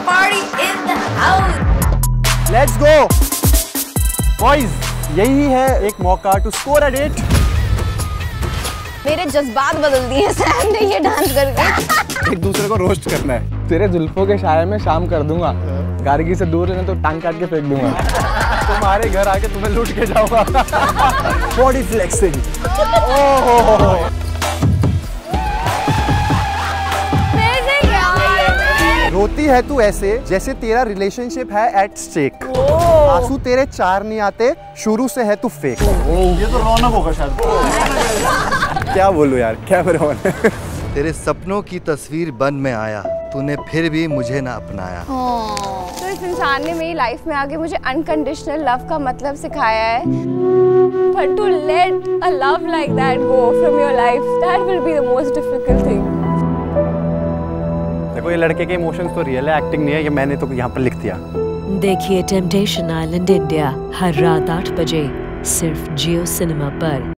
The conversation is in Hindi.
party in the house. Let's go, boys. यही है एक मौका to score a date. मेरे जज्बात बदल दिए सैम ने ये डांस करके। एक दूसरे को रोस्ट करना है। तेरे जुल्फों के साये में शाम कर दूंगा। गार्गी से दूर रहना तो टांग काट के फेंक दूंगा। तुम्हारे घर आके तुम्हें लूट के जाऊंगा। Body flexing. ओह रोती है तू ऐसे जैसे तेरा रिलेशनशिप है एट स्टेक। आंसू तेरे चार नहीं आते, शुरू से है तू फेक। ये तो रौनक होगा शायद। क्या बोलूं यार, क्या रौनक। तेरे सपनों की तस्वीर बन में आया, तूने फिर भी मुझे ना अपनाया। तो इस इंसान ने मेरी लाइफ में आके मुझे अनकंडीशनल लव का मतलब सिखाया है। But to let a love like that go from your life, that will be the most difficult thing. देखो ये लड़के के इमोशंस तो रियल है, एक्टिंग नहीं है। ये मैंने तो यहाँ पर लिख दिया। देखिए टेम्पटेशन आइलैंड इंडिया हर रात 8 बजे सिर्फ जियो सिनेमा पर।